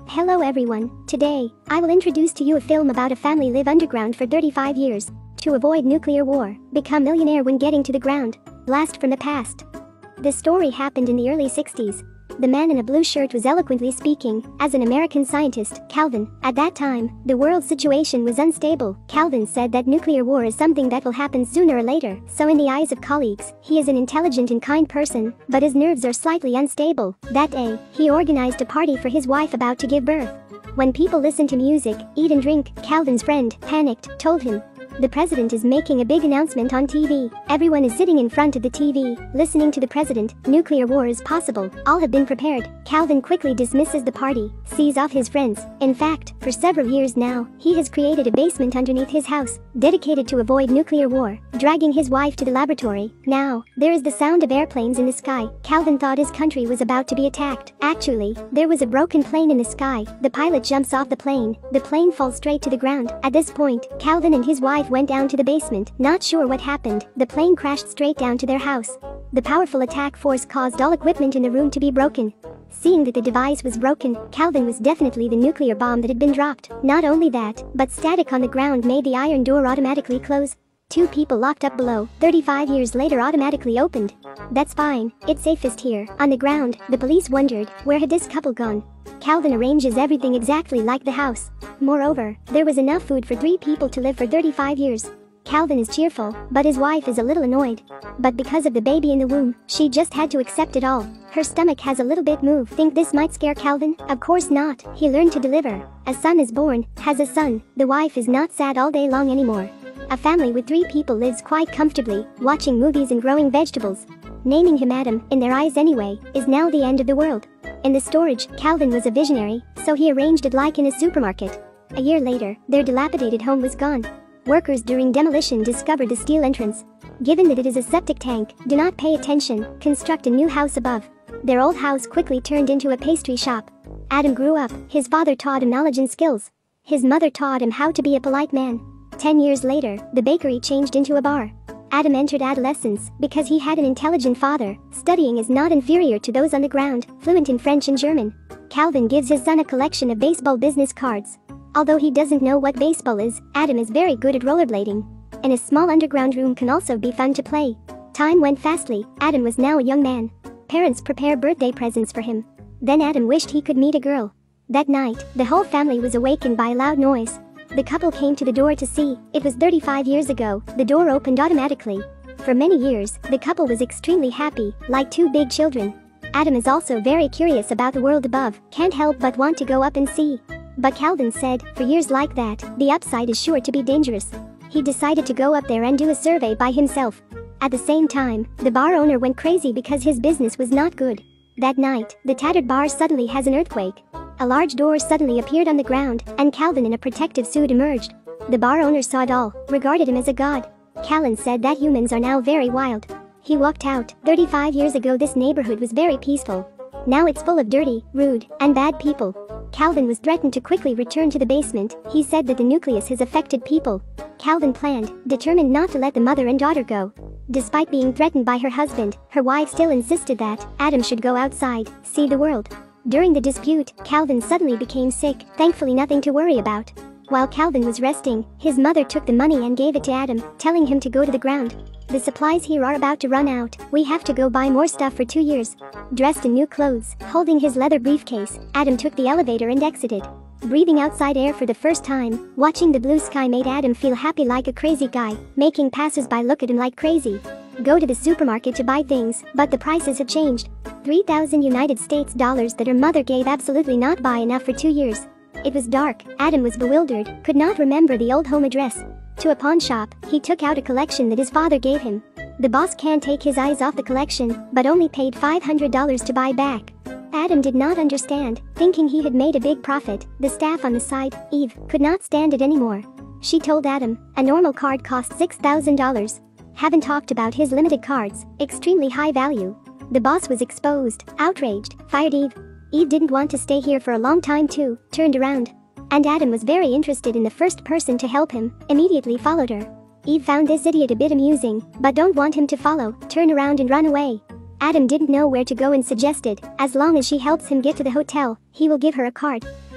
Hello everyone, today, I will introduce to you a film about a family live underground for 35 years. To avoid nuclear war, become millionaire when getting to the ground. Blast from the past. This story happened in the early 60s. The man in a blue shirt was eloquently speaking, as an American scientist, Calvin. At that time, the world's situation was unstable. Calvin said that nuclear war is something that will happen sooner or later. So in the eyes of colleagues, he is an intelligent and kind person, but his nerves are slightly unstable. That day, he organized a party for his wife about to give birth. When people listen to music, eat and drink, Calvin's friend, panicked, told him, "The president is making a big announcement on TV. Everyone is sitting in front of the TV, listening to the president. Nuclear war is possible. All have been prepared." Calvin quickly dismisses the party, sees off his friends. In fact, for several years now, he has created a basement underneath his house, dedicated to avoid nuclear war, dragging his wife to the laboratory. Now, there is the sound of airplanes in the sky. Calvin thought his country was about to be attacked. Actually, there was a broken plane in the sky. The pilot jumps off the plane. The plane falls straight to the ground. At this point, Calvin and his wife went down to the basement. Not sure what happened, the plane crashed straight down to their house. The powerful attack force caused all equipment in the room to be broken. Seeing that the device was broken, Calvin was definitely the nuclear bomb that had been dropped. Not only that, but static on the ground made the iron door automatically close. Two people locked up below, 35 years later automatically opened. That's fine, it's safest here. On the ground, the police wondered, where had this couple gone? Calvin arranges everything exactly like the house. Moreover, there was enough food for 3 people to live for 35 years. Calvin is cheerful, but his wife is a little annoyed. But because of the baby in the womb, she just had to accept it all. Her stomach has a little bit moved. Think this might scare Calvin? Of course not. He learned to deliver. A son is born, has a son. The wife is not sad all day long anymore. A family with 3 people lives quite comfortably, watching movies and growing vegetables. Naming him Adam, in their eyes anyway, is now the end of the world. In the storage, Calvin was a visionary, so he arranged it like in a supermarket. A year later, their dilapidated home was gone. Workers during demolition discovered the steel entrance. Given that it is a septic tank, do not pay attention, construct a new house above. Their old house quickly turned into a pastry shop. Adam grew up, his father taught him knowledge and skills. His mother taught him how to be a polite man. 10 years later, the bakery changed into a bar. Adam entered adolescence because he had an intelligent father. Studying is not inferior to those on the ground, fluent in French and German. Calvin gives his son a collection of baseball business cards. Although he doesn't know what baseball is, Adam is very good at rollerblading. And a small underground room can also be fun to play. Time went fastly. Adam was now a young man. Parents prepare birthday presents for him. Then Adam wished he could meet a girl. That night, the whole family was awakened by a loud noise. The couple came to the door to see. It was 35 years ago. The door opened automatically. For many years, the couple was extremely happy, like 2 big children. Adam is also very curious about the world above, can't help but want to go up and see. But Calvin said, for years like that, the upside is sure to be dangerous. He decided to go up there and do a survey by himself. At the same time, the bar owner went crazy because his business was not good. That night, the tattered bar suddenly has an earthquake. A large door suddenly appeared on the ground, and Calvin in a protective suit emerged. The bar owner saw it all, regarded him as a god. Calvin said that humans are now very wild. He walked out. 35 years ago this neighborhood was very peaceful. Now it's full of dirty, rude, and bad people. Calvin was threatened to quickly return to the basement. He said that the nucleus has affected people. Calvin planned, determined not to let the mother and daughter go. Despite being threatened by her husband, her wife still insisted that Adam should go outside, see the world. During the dispute, Calvin suddenly became sick, thankfully nothing to worry about. While Calvin was resting, his mother took the money and gave it to Adam, telling him to go to the ground. The supplies here are about to run out. We have to go buy more stuff for 2 years. Dressed in new clothes, holding his leather briefcase, Adam took the elevator and exited. Breathing outside air for the first time, watching the blue sky made Adam feel happy like a crazy guy, making passers-by look at him like crazy. Go to the supermarket to buy things, but the prices had changed. 3,000 United States dollars that her mother gave absolutely not buy enough for 2 years. It was dark. Adam was bewildered, could not remember the old home address. To a pawn shop, he took out a collection that his father gave him. The boss can't take his eyes off the collection, but only paid $500 to buy back. Adam did not understand, thinking he had made a big profit. The staff on the side, Eve, could not stand it anymore. She told Adam, a normal card costs $6,000. Haven't talked about his limited cards, extremely high value. The boss was exposed, outraged, fired Eve. Eve didn't want to stay here for a long time too, turned around. And Adam was very interested in the first person to help him, immediately followed her. Eve found this idiot a bit amusing, but don't want him to follow, turn around and run away. Adam didn't know where to go and suggested, as long as she helps him get to the hotel, he will give her a card.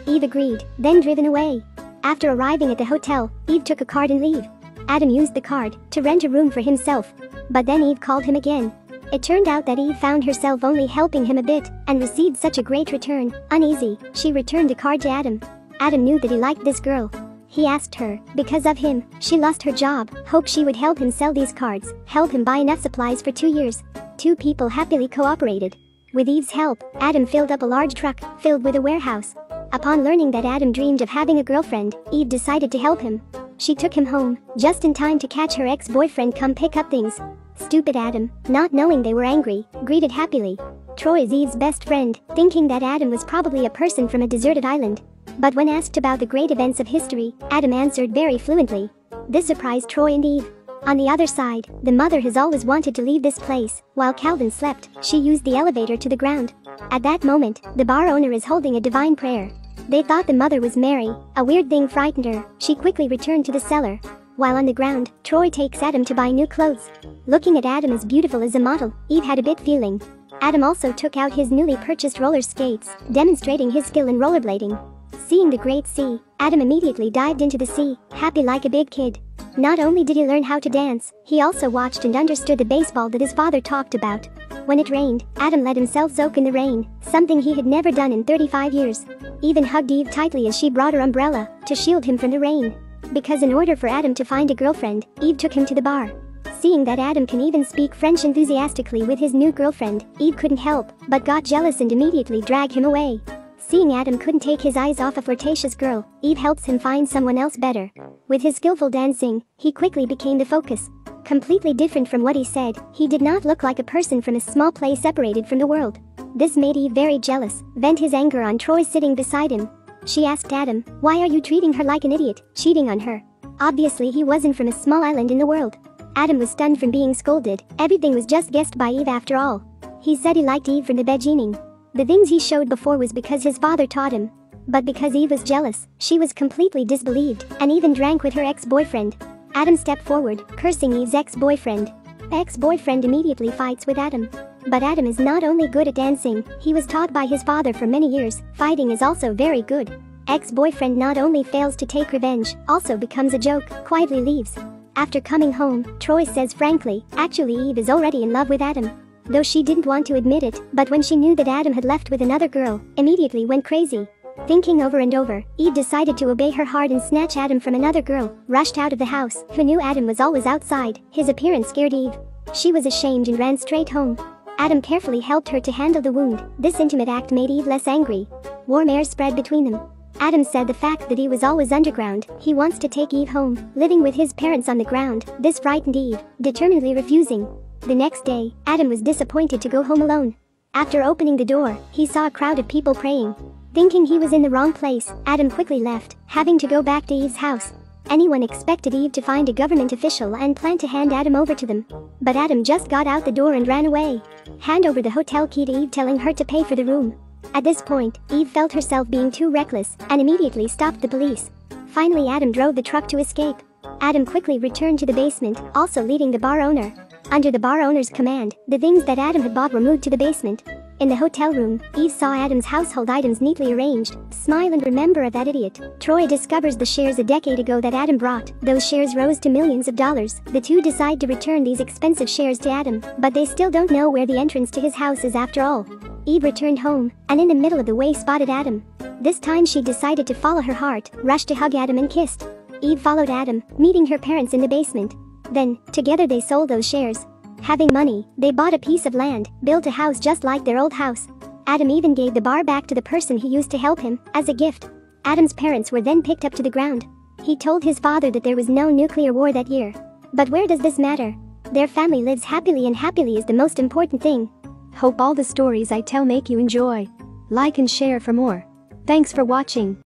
Eve agreed, then driven away. After arriving at the hotel, Eve took a card and leave. Adam used the card to rent a room for himself. But then Eve called him again. It turned out that Eve found herself only helping him a bit and received such a great return. Uneasy, she returned the card to Adam. Adam knew that he liked this girl. He asked her, because of him, she lost her job, hoped she would help him sell these cards, help him buy enough supplies for 2 years. Two people happily cooperated. With Eve's help, Adam filled up a large truck, filled with a warehouse. Upon learning that Adam dreamed of having a girlfriend, Eve decided to help him. She took him home, just in time to catch her ex-boyfriend come pick up things. Stupid Adam, not knowing they were angry, greeted happily. Troy is Eve's best friend, thinking that Adam was probably a person from a deserted island. But when asked about the great events of history, Adam answered very fluently. This surprised Troy and Eve. On the other side, the mother has always wanted to leave this place. While Calvin slept, she used the elevator to the ground. At that moment, the bar owner is holding a divine prayer. They thought the mother was Mary. A weird thing frightened her. She quickly returned to the cellar. While on the ground, Troy takes Adam to buy new clothes. Looking at Adam as beautiful as a model, Eve had a bit feeling. Adam also took out his newly purchased roller skates, demonstrating his skill in rollerblading. Seeing the great sea, Adam immediately dived into the sea, happy like a big kid. Not only did he learn how to dance, he also watched and understood the baseball that his father talked about. When it rained, Adam let himself soak in the rain, something he had never done in 35 years. Even hugged Eve tightly as she brought her umbrella to shield him from the rain. Because in order for Adam to find a girlfriend, Eve took him to the bar. Seeing that Adam can even speak French enthusiastically with his new girlfriend, Eve couldn't help but got jealous and immediately dragged him away. Seeing Adam couldn't take his eyes off a flirtatious girl, Eve helps him find someone else better. With his skillful dancing, he quickly became the focus. Completely different from what he said, he did not look like a person from a small place separated from the world. This made Eve very jealous, vent his anger on Troy sitting beside him. She asked Adam, why are you treating her like an idiot, cheating on her? Obviously he wasn't from a small island in the world. Adam was stunned from being scolded, everything was just guessed by Eve after all. He said he liked Eve from the beginning. The things he showed before was because his father taught him. But because Eve was jealous, she was completely disbelieved, and even drank with her ex-boyfriend. Adam stepped forward, cursing Eve's ex-boyfriend. Ex-boyfriend immediately fights with Adam. But Adam is not only good at dancing, he was taught by his father for many years, fighting is also very good. Ex-boyfriend not only fails to take revenge, also becomes a joke, quietly leaves. After coming home, Troy says frankly, actually Eve is already in love with Adam. Though she didn't want to admit it, but when she knew that Adam had left with another girl, immediately went crazy. Thinking over and over, Eve decided to obey her heart and snatch Adam from another girl, rushed out of the house, who knew Adam was always outside. His appearance scared Eve. She was ashamed and ran straight home. Adam carefully helped her to handle the wound. This intimate act made Eve less angry. Warm air spread between them. Adam said the fact that he was always underground, he wants to take Eve home, living with his parents on the ground. This frightened Eve, determinedly refusing. The next day, Adam was disappointed to go home alone. After opening the door, he saw a crowd of people praying. Thinking he was in the wrong place, Adam quickly left, having to go back to Eve's house. Anyone expected Eve to find a government official and plan to hand Adam over to them. But Adam just got out the door and ran away. Hand over the hotel key to Eve, telling her to pay for the room. At this point, Eve felt herself being too reckless and immediately stopped the police. Finally, Adam drove the truck to escape. Adam quickly returned to the basement, also leading the bar owner. Under the bar owner's command, the things that Adam had bought were moved to the basement. In the hotel room, Eve saw Adam's household items neatly arranged. Smile and remember of that idiot. Troy discovers the shares a decade ago that Adam brought. Those shares rose to millions of dollars. The two decide to return these expensive shares to Adam, but they still don't know where the entrance to his house is after all. Eve returned home, and in the middle of the way spotted Adam. This time she decided to follow her heart, rushed to hug Adam and kissed. Eve followed Adam, meeting her parents in the basement. Then, together they sold those shares. Having money, they bought a piece of land, built a house just like their old house. Adam even gave the bar back to the person he used to help him, as a gift. Adam's parents were then picked up to the ground. He told his father that there was no nuclear war that year. But where does this matter? Their family lives happily, and happily is the most important thing. Hope all the stories I tell make you enjoy. Like and share for more. Thanks for watching.